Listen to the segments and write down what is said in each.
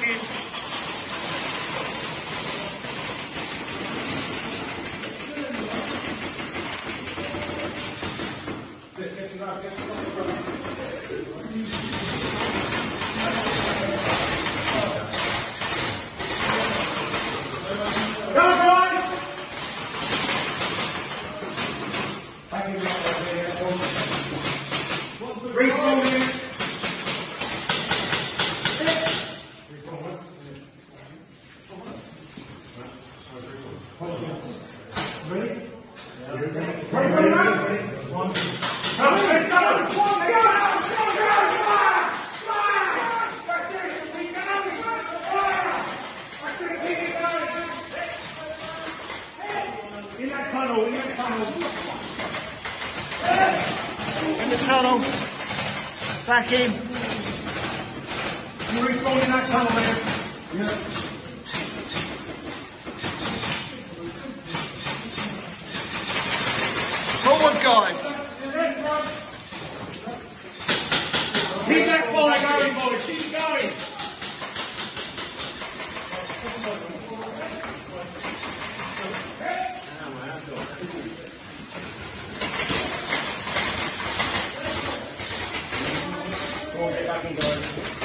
in. Go, guys! Respawn in. Ready? One. Come on, let's go! In that tunnel, in that tunnel. In the tunnel. Back in. You respawn in that tunnel, man. Yeah. Forward, guys. Keep that fire going, boys. Keep it going. Go on, get back in, guys.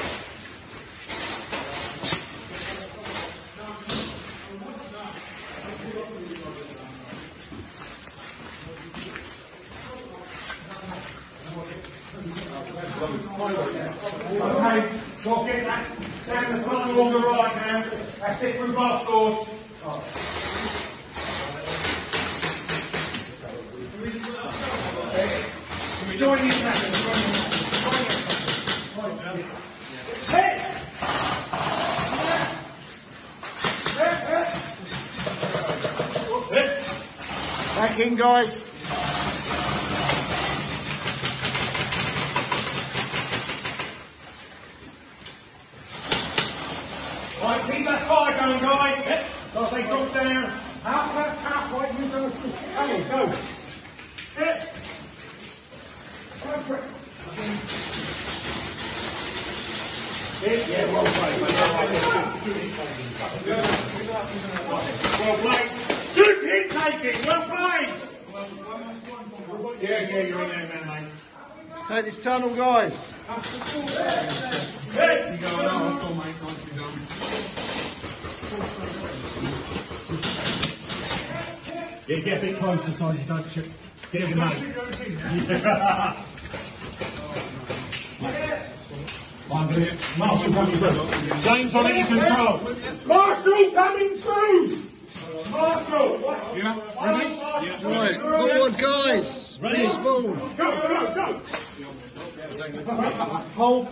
Okay, go get that down the tunnel on the right now. That's it through glass doors. Can we join these happen? Hey! Back in, guys. Right, keep that fire going, guys. So if they drop down, out that tap, right, you go. Hey, go. Yeah, well played, mate. Well played. Good hit taking, well played. Yeah, you're in there, man, mate. Let's take this tunnel, guys. You go now, that's all, mate. Nice to be done. Yeah, get a bit closer so you don't chip. Get your mates. Marshall coming through. James on any control. Marshall coming through! Marshall! Yeah, ready? Yeah. Right, forward, guys. Ready? Respawn. Go, go, go! Hold.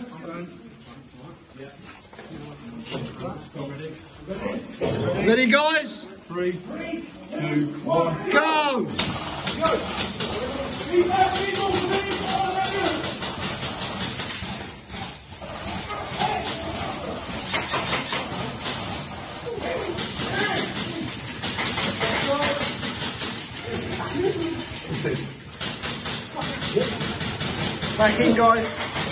Ready, guys? 3, 2, 1. Go! Back in, guys.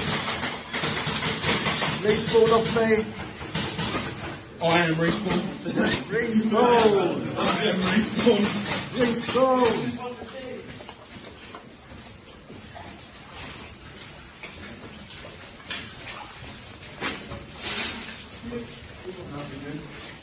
Respawn off me. I am respawn. Respawn. I am respawn. Respawn.